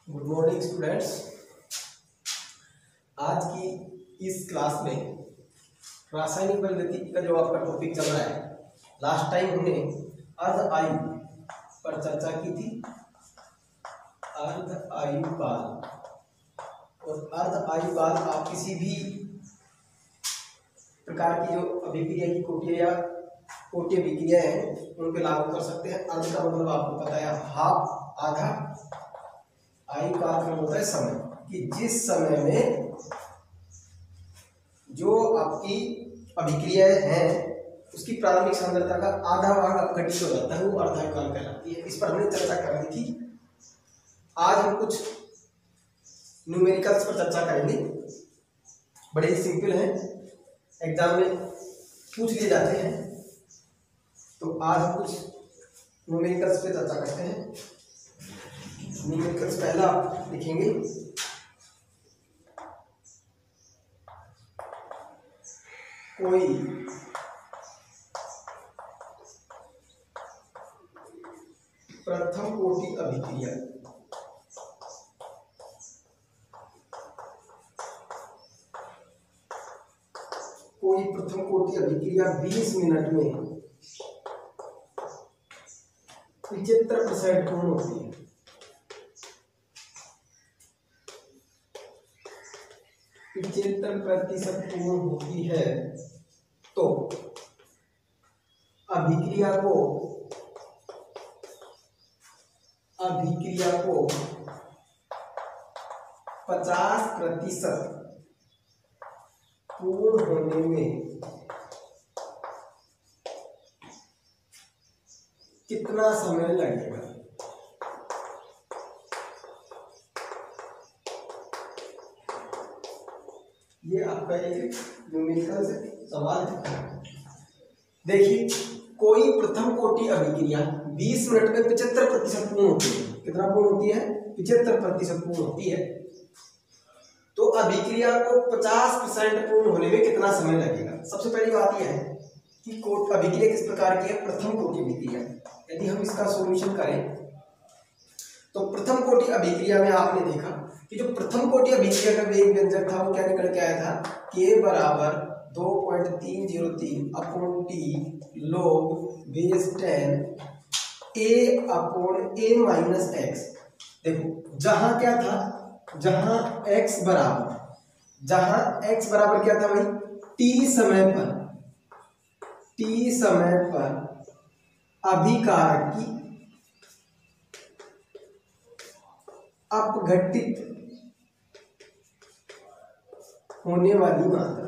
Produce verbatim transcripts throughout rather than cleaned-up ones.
Good morning students. आज की इस क्लास में रासायनिक बलगतिकी का जो आपका टॉपिक चल रहा है, लास्ट टाइम हमने अर्ध आयु पर चर्चा की थी। अर्ध आयु काल और अर्ध आयु काल आप किसी भी प्रकार की जो अभिक्रिया की कोटियां या कोटिय अभिक्रिया है उन पे लागू कर सकते हैं। अर्ध का मतलब आपको पता है हाफ, आधा। आयु का अर्थ होता है समय, कि जिस समय में जो आपकी अभिक्रियाएं हैं उसकी प्रारंभिक सांद्रता का आधा भाग अपघटित हो जाता है, वो अर्धायु काल कहलाती है। इस पर हमने चर्चा करनी थी। आज हम कुछ न्यूमेरिकल्स पर चर्चा करेंगे। बड़े ही सिंपल हैं, एग्जाम में पूछ लिए जाते हैं। तो आज हम कुछ न्यूमेरिकल्स पे चर्चा करते हैं। न्यूमेरिकल्स पहला लिखेंगे, कोई प्रथम कोटि अभिक्रिया कोई प्रथम कोटि अभिक्रिया बीस मिनट में पिछहत्तर परसेंट पूर्ण होती है। पिछहत्तर प्रतिशत पूर्ण होती है तो अभिक्रिया को अभिक्रिया को पचास प्रतिशत पूर्ण होने में कितना समय लगेगा? ये आपका एक न्यूमेरिकल सवाल है। देखिए, कोई प्रथम कोटि अभिक्रिया बीस मिनट में पचहत्तर प्रतिशत पूर्ण होती है। कितना पूर्ण होती है? पचहत्तर प्रतिशत पूर्ण होती है। तो अभिक्रिया को पचास परसेंट पूर्ण होने में कितना समय लगेगा? सबसे पहली बात यह है कि कोट अभिक्रिया किस प्रकार की है? प्रथम कोटि अभिक्रिया। यदि हम इसका सॉल्यूशन करें तो प्रथम कोटि अभिक्रिया में आपने देखा कि जो प्रथम कोटि अभिक्रिया का वेग व्यंजक था वो क्या निकल के आया था? के बराबर दो पॉइंट तीन जीरो तीन upon T log base ten A upon A minus X. देखो, जहां क्या था, जहां x बराबर जहां x बराबर क्या था भाई? t समय पर t समय पर अभिकारक की अपघटित होने वाली मात्रा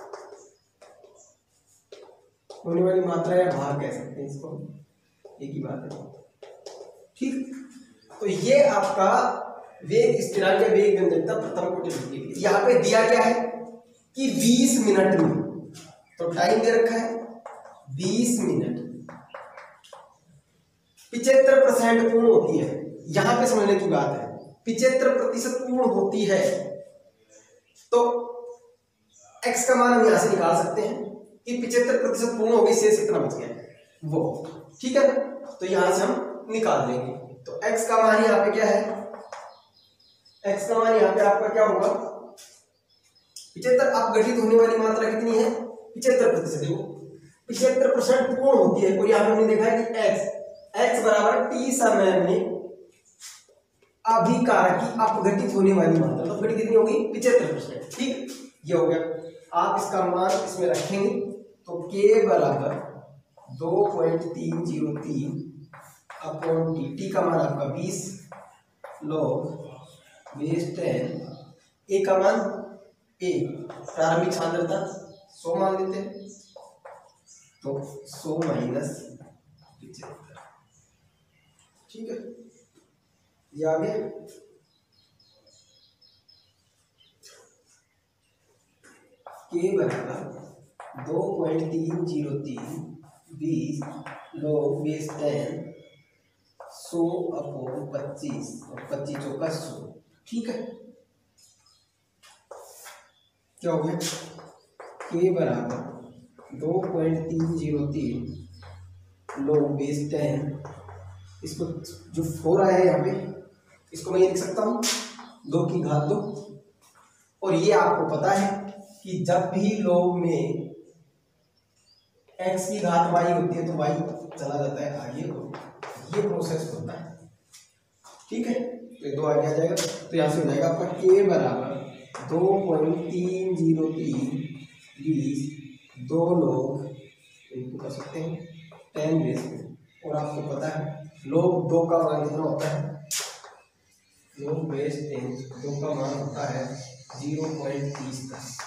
होने वाली मात्रा या भार कह सकते हैं इसको, एक ही बात है। ठीक, तो ये आपका वेग स्थिरांक या वेग व्यंजक था प्रथम कोटि अभिक्रिया। यहाँ पे दिया क्या है कि बीस मिनट में, तो टाइम दे रखा है बीस मिनट, पिछहत्तर परसेंट पूर्ण होती है। यहां पे समझने की बात है, पिछहत्तर प्रतिशत पूर्ण होती है तो x का मान हम यहां से निकाल सकते हैं कि पिछहत्तर प्रतिशत पूर्ण हो गई, शेष कितना बच गया वो। ठीक है, तो यहां से हम निकाल देंगे। तो x का मान यहाँ पे क्या है? x का मान यहाँ पे आपका क्या होगा? पिछहत्तर अपघटित होने वाली मात्रा कितनी है? पिछहत्तर प्रतिशत। देखो, पिछहत्तर परसेंट पूर्ण होती है और यहाँ पे हमने देखा है कि x x बराबर टी समय में अभिकारक की अपघटित होने वाली मात्रा, तो अपघटित कितनी होगी? पिछहत्तर परसेंट। ठीक, ये हो गया। आप इसका मान इसमें रखेंगे तो k बराबर दो पॉइंट तीन जीरो तीन अपॉन टी, टी का मान आपका बीस लॉग बेस टेन, ए का मान ए प्रारंभिक सांद्रता सौ मान लेते हैं, तो सौ माइनस पिछहत्तर। ठीक है, ये आ गया। के बराबर दो पॉइंट तीन जीरो तीन बीस लॉग बेस टेन सौ अपॉन पच्चीस और पच्चीस चौका सौ। ठीक है, क्या हो गया? के बराबर दो पॉइंट तीन जीरो तीन लॉग बेस टेन, इसको जो फोर आया है यहाँ पे इसको मैं ये लिख सकता हूँ दो की घात दो। और ये आपको पता है कि जब भी log में x की घात y होती है तो y चला जाता है आगे, ये प्रोसेस होता है। ठीक है, तो दो आगे आ जाएगा, तो यहाँ से हो जाएगा आपका k बराबर दो पॉइंट तीन जीरो तीन बीस दो लोग इनको कर सकते हैं टेन बेस में। और आपको पता है लोग दो का मान कितना होता है, लोग बेस टेन दो का मान होता है जीरो पॉइंट तीस दस,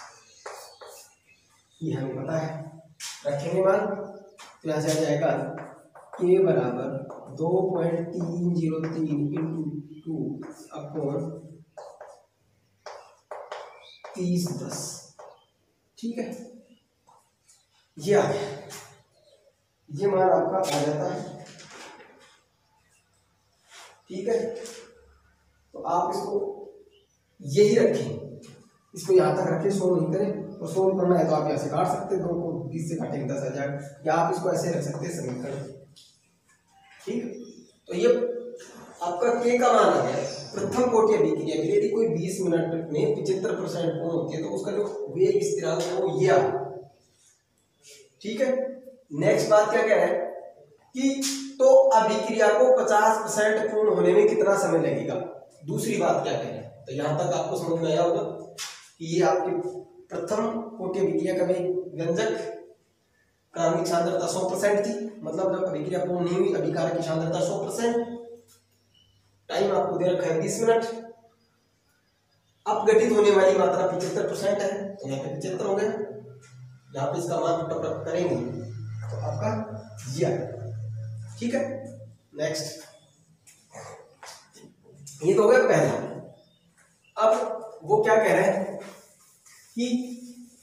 ये हमें पता है। रखेंगे मान, तो यहाँ से आ जाएगा k बराबर दो पॉइंट तीन जीरो तीन इंटू टू अपॉन तीस दस। ठीक है, ये आ गया, ये मान आपका आ जाता है। ठीक है, तो आप इसको यही रखें, इसको यहां तक रखें, सोल्व नहीं करें। और सोल्व करना है तो आप यहाँ से काट सकते हैं, दो को बीस से काटेंगे दस आ जाएगा, या आप इसको ऐसे रख सकते हैं समीकरण। ठीक, तो ये आपका k का मान आ गया। प्रथम कोटि अभिक्रिया के लिए यदि कोई बीस मिनट में पचहत्तर परसेंट पूर्ण होती है तो उसका जो वेग स्थिरांक है वो ये आ। ठीक है, नेक्स्ट बात क्या कह रहा है कि तो अभिक्रिया को पचास परसेंट पूर्ण होने में कितना समय लगेगा। दूसरी बात क्या कह रहा है, तो यहां तक आपको समझ में आया होगा कि ये आपके प्रथम कोटि अभिक्रिया का व्यंजक कार्बनिक सांद्रता सौ परसेंट थी, मतलब जब अभिक्रिया पूर्ण नहीं हुई अभिकारक की सांद्रता सौ परसेंट, टाइम आपको दे रखा है बीस मिनट। अपघटित होने वाली मात्रा पचहत्तर परसेंट है, तो यहाँ पे पचहत्तर हो गया। यहाँ पे इसका मान प्राप्त करेंगे तो आपका ये। ठीक है, नेक्स्ट, ये तो हो गया पहला। अब वो क्या कह रहे हैं कि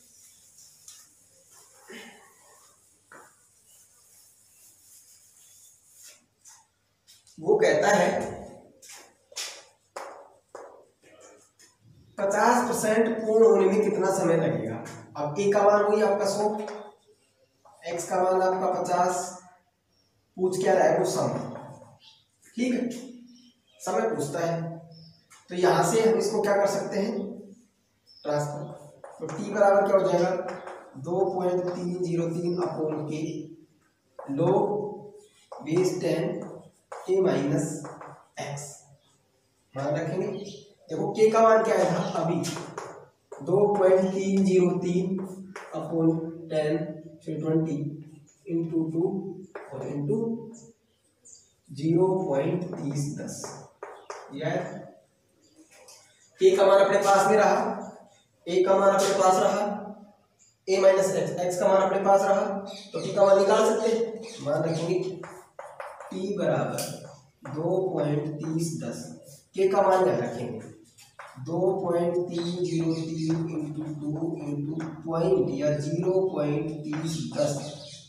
वो कहता है पचास परसेंट पूर्ण होने में कितना समय लगेगा। अब ए का मान हुई आपका सौ, एक्स का मान आपका पचास, पूछ क्या रहा है वो समय। ठीक है, समय पूछता है, तो यहां से हम इसको क्या कर सकते हैं ट्रांसफर। तो टी बराबर क्या हो जाएगा दो पॉइंट तीन जीरो तीन अपॉन के log base ten A minus X. मान रखेंगे, देखो के का मान क्या है था अभी दो पॉइंट तीन जीरो तीन upon ten twenty into two और इंटू जीरो पॉइंट तीस दस। यार के का मान अपने पास में रहा, ए का मान अपने पास रहा, ए माइनस एक्स, एक्स का मान अपने पास रहा, तो टी का मान निकाल सकते हैं। मान रखेंगे टी बराबर दो पॉइंट तीस दस, के का मान क्या रखेंगे दो पॉइंट तीन जीरो तीन इंटू टू इंटू पॉइंट या जीरो पॉइंट तीस दस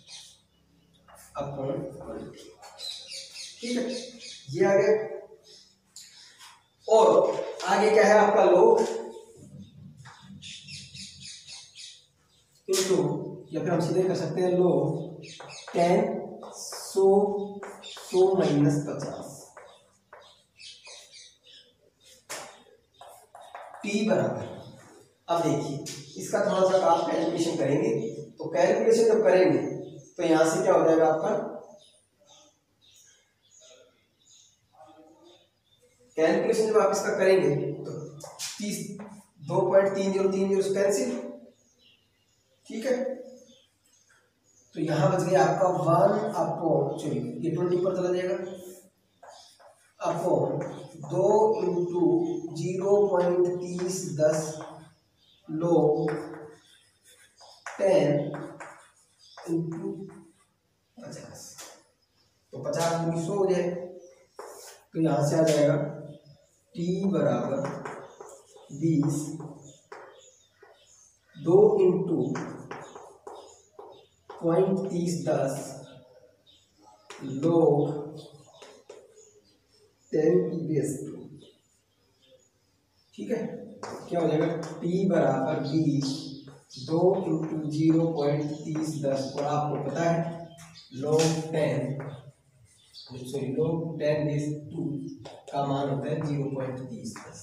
अपॉन ट्वेंटी। ठीक है, ये आ गया। और आगे क्या है आपका लोग इंटू, या फिर हम सीधे कर सकते हैं लोग टेन सौ सौ माइनस पचास। टी बराबर, अब देखिए इसका थोड़ा सा आप कैलकुलेशन करेंगे, तो कैलकुलेशन जब करेंगे तो यहां से क्या हो जाएगा आपका कैलकुलेशन जब आप इसका करेंगे तो तीस दो पॉइंट तीन जीरो तीन जीरो कैंसिल। ठीक है, तो यहां बच गया आपका वन अपॉन, चलिए ये ट्वेंटी पर चला जाएगा, अपॉन दो इंटू जीरो पॉइंट तीस दस लोग टेन इंटू पचास, तो पचास दूनी सौ हो जाए, तो यहां से आ जाएगा टी बराबर बीस दो इंटू पॉइंट तीस दस लोग टेन की बेस टू। ठीक है, क्या हो जाएगा टी बराबर बीस दो इंटू जीरो पॉइंट तीस दस, और आपको पता है log ten sorry log ten base two का मान होता है जीरो पॉइंट तीस दस।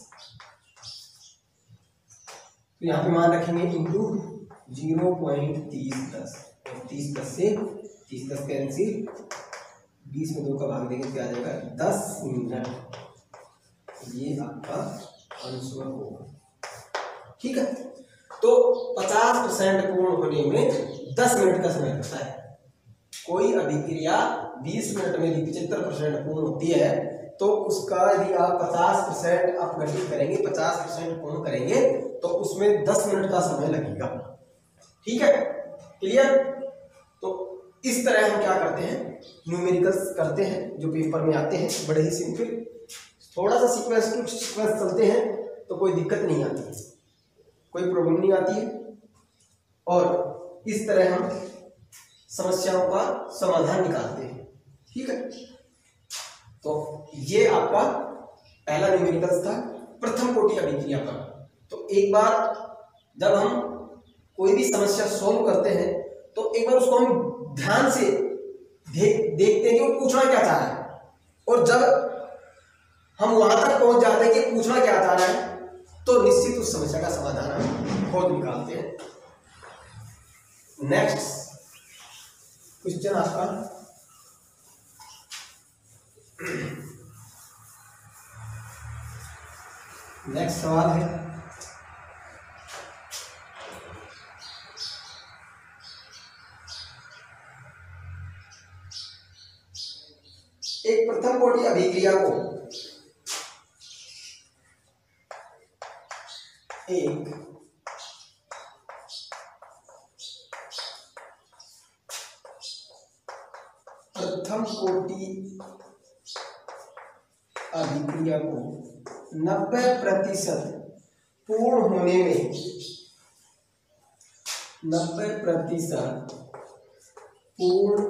तो यहाँ पे मान रखेंगे इंटू जीरो पॉइंट तीस दस, और तीस दस से तीस दस कैंसिल, बीस में दो का भाग देंगे क्या आ जाएगा दस मिनट। ये आपका आंसर होगा। ठीक है, तो पचास परसेंट पूर्ण होने में दस मिनट का समय लगता है। कोई अभिक्रिया बीस मिनट में यदि पचहत्तर परसेंट पूर्ण होती है तो उसका यदि आप पचास परसेंट अपघटित करेंगे, पचास परसेंट पूर्ण करेंगे तो उसमें दस मिनट का समय लगेगा। ठीक है, क्लियर। तो इस तरह हम क्या करते हैं, न्यूमेरिकल्स करते हैं जो पेपर में आते हैं, बड़े ही सिंपल, थोड़ा सा सीक्वेंस टू सीक्वेंस चलते हैं तो कोई दिक्कत नहीं आती है, कोई प्रॉब्लम नहीं आती है, और इस तरह हम समस्याओं का समाधान निकालते हैं। ठीक है, तो ये आपका पहला न्यूमेरिकल्स था प्रथम कोटि अभिक्रिया का। तो एक बार जब हम कोई भी समस्या सोल्व करते हैं तो एक बार उसको हम ध्यान से देख देखते हैं कि वो पूछना क्या चाह रहा है, और जब हम वहां तक पहुंच जाते हैं कि पूछना क्या चाह रहा है तो निश्चित उस समस्या का समाधान हम खोज निकालते हैं। नेक्स्ट क्वेश्चन आपका नेक्स्ट सवाल है, एक प्रथम कोटि अभिक्रिया को एक प्रथम कोटि अभिक्रिया को नब्बे प्रतिशत पूर्ण होने में नब्बे प्रतिशत पूर्ण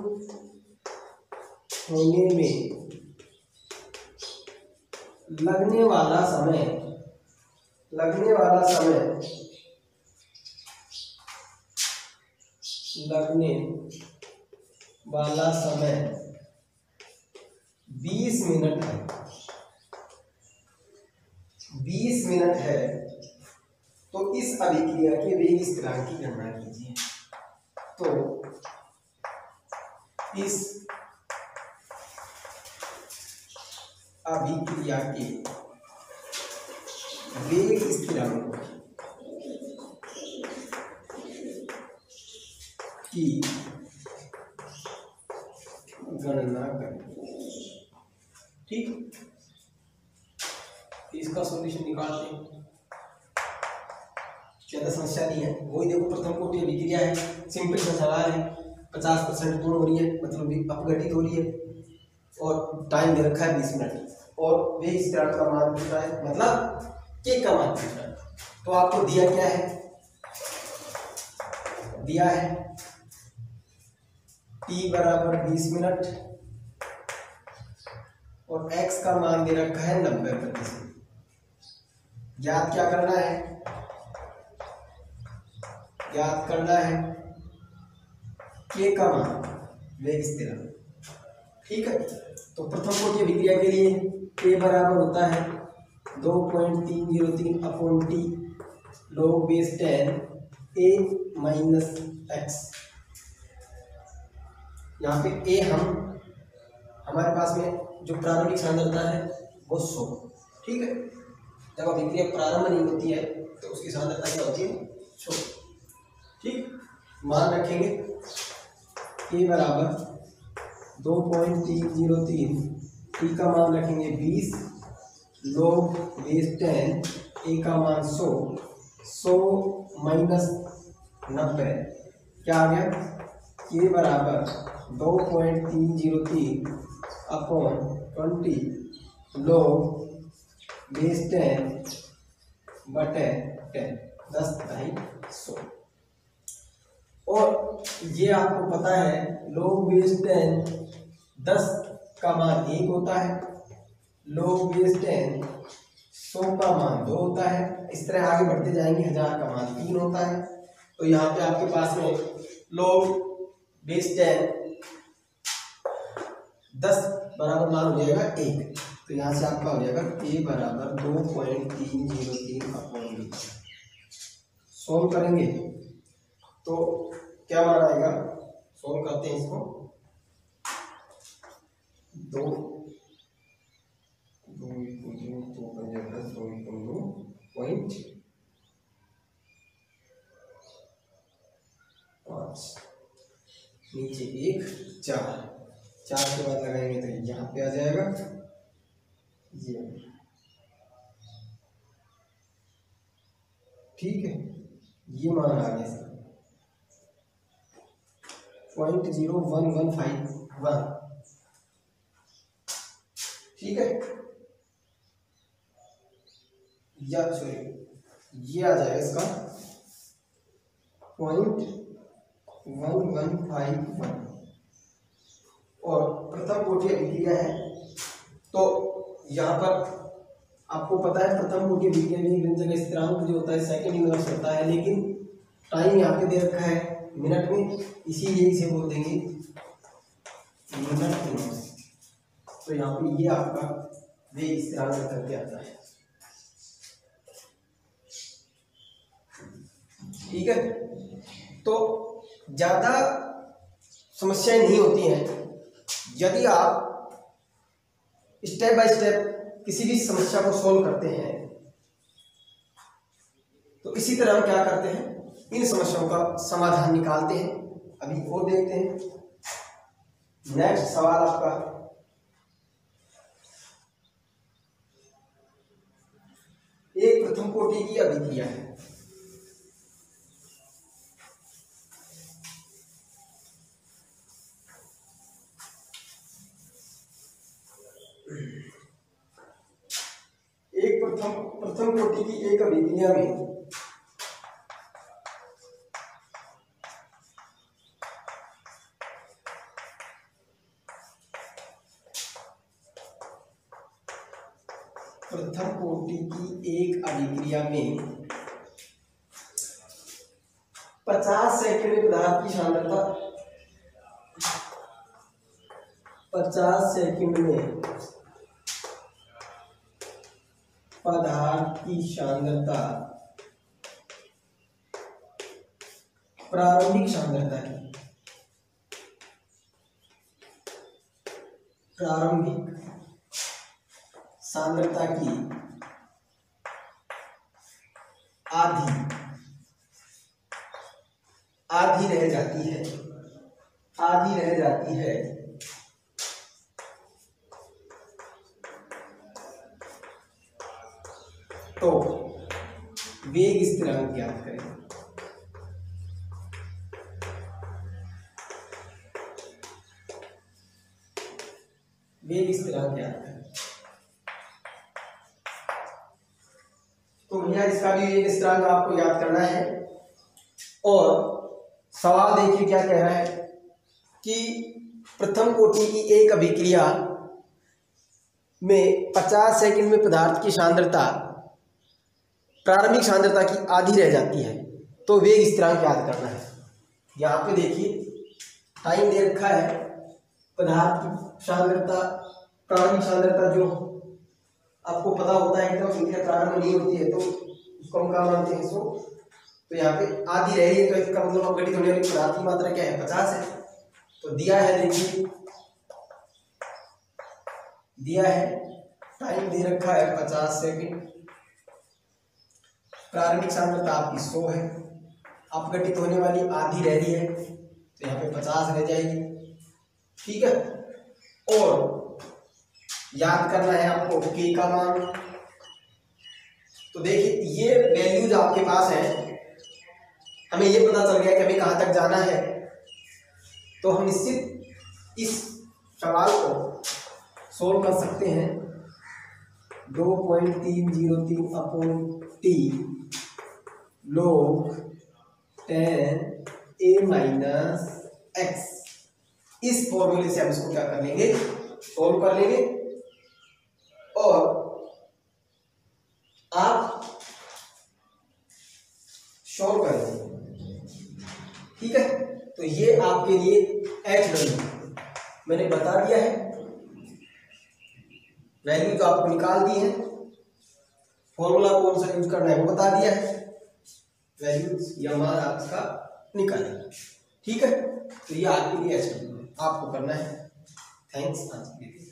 होने में लगने वाला समय लगने वाला समय लगने वाला समय बीस मिनट है बीस मिनट है तो इस अभिक्रिया के वेग स्थिरांक की गणना कीजिए। तो इस अभिक्रिया के वेग स्थिरांक की गणना करें। ठीक, इसका सॉल्यूशन निकालते हैं। ज्यादा समस्या नहीं है, वही देखो प्रथम कोटि अभिक्रिया है, सिंपल सा सवाल है, पचास परसेंट पूर्ण हो रही है मतलब अपघटित हो रही है, और टाइम दे रखा है बीस मिनट, और वेग स्थिरांक का मान पूछ रहा है, मतलब के का मान पूछ रहा है। तो आपको दिया क्या है, दिया है t बराबर बीस मिनट और x का मान दे रखा है नब्बे प्रतिशत। ज्ञात क्या करना है, ज्ञात करना है k का मान, वेग स्थिरांक। ठीक है, तो प्रथम कोटि अभिक्रिया के लिए k बराबर होता है दो पॉइंट तीन जीरो तीन upon T log base ten A minus X. यहाँ पे a हम हमारे पास में जो प्रारंभिक सांद्रता है वो सौ। ठीक है, जब अभिक्रिया प्रारंभ नहीं होती है तो उसकी सांद्रता क्या होती है, सौ। ठीक, मान रखेंगे k बराबर दो पॉइंट तीन जीरो तीन, टी का मान रखेंगे बीस, लॉग बेस टेन, ए का मान सौ, सौ माइनस नब्बे क्या आ गया, k बराबर दो पॉइंट तीन जीरो तीन upon twenty log base ten बटे टेन, दस ढाई सौ। और ये आपको पता है लॉग बेस टेन दस का मान एक होता है, लॉग बेस टेन सौ का मान दो होता है। इस तरह आगे बढ़ते जाएंगे, हजार का मान तीन होता है। तो यहाँ पे आपके पास में लॉग बेस टेन दस बराबर मान हो जाएगा एक, तो यहाँ से आपका हो जाएगा ए बराबर दो पॉइंट तीन जीरो तीन अपॉन बी। सोल्व करेंगे तो क्या मान आएगा, सोल्व करते हैं इसको, दो दो दो दो पॉइंट पाँच, नीचे एक चार, चार के बाद लगाएंगे तो यहाँ पे आ जाएगा ये, ठीक है, ये मान आ गया sir point zero one one five one, ठीक है, या सॉरी ये आ जाएगा इसका point one one five one, और प्रथम कोटि अभिक्रिया है तो यहाँ पर आपको पता है प्रथम कोटि अभिक्रिया में व्यंजक स्थिरांक जो होता है सेकंड इनवर्स होता है, लेकिन टाइम यहाँ पे दे रखा है मिनट में, इसीलिए इसे बोल देंगे मिनट इनवर्स। तो यहाँ पे ये आपका वेग स्थिरांक करके आता है, ठीक है। तो ज्यादा समस्याएं नहीं होती हैं यदि आप स्टेप बाय स्टेप किसी भी समस्या को सोल्व करते हैं। तो इसी तरह हम क्या करते हैं, इन समस्याओं का समाधान निकालते हैं। अभी और देखते हैं। नेक्स्ट सवाल आपका, एक प्रथम कोटि की अभिक्रिया है, एक प्रथम प्रथम कोटि की एक अभिक्रिया में प्रथम कोटि की एक अभिक्रिया में पचास सेकंड में पदार्थ की सांद्रता पचास सेकंड में पदार्थ की सांद्रता प्रारंभिक सांद्रता की प्रारंभिक सांद्रता की आधी आधी रह जाती है आधी रह जाती है तो वेग स्थिरांक ज्ञात करें। वेग स्थिरांक ज्ञात करें तो भैया इसका भी वेग स्थिरांक आपको याद करना है। और सवाल देखिए क्या कह रहा है कि प्रथम कोटि की एक अभिक्रिया में पचास सेकंड में पदार्थ की सांद्रता प्रारंभिक सांद्रता की आधी रह जाती है, तो वेग स्थिरांक याद करना है। यहाँ पे देखिए टाइम दे रखा है, पदार्थ की सांद्रता प्रारंभिक सांद्रता जो आपको पता होता है एकदम संख्या प्रारंभ नहीं होती है तो उसको हम क्या मानते हैं इसको, तो यहाँ पे आधी रह रही है तो इसका मतलब अपघटित होने वाली पदार्थ की मात्रा क्या है, पचास है। तो दिया है, देखिए दिया है, टाइम दे रखा है पचास सेकंड, प्रारंभिक सांद्रता आपकी सौ है, अपघटित होने वाली आधी रह रही है तो यहाँ पे पचास रह जाएगी, ठीक है। और याद करना है आपको के का मान। तो देखिए ये वैल्यूज आपके पास है, हमें ये पता चल गया कि हमें कहाँ तक जाना है, तो हम निश्चित इस सवाल को सोल्व कर सकते हैं। दो पॉइंट तीन जीरो तीन upon T log ten A minus X, इस फॉर्मूले से हम इसको क्या कर लेंगे, सोल्व कर लेंगे। और आप सोल्व कर लेंगे, ठीक है। तो ये आपके लिए एच वैल्यू मैंने बता दिया है। वैल्यू तो आपको निकाल दी है, फॉर्मूला कौन सा यूज करना है वो बता दिया है, वैल्यूज या मान आपका निकालेंगे। ठीक है, तो ये आज के लिए आपको करना है। थैंक्स आज के लिए।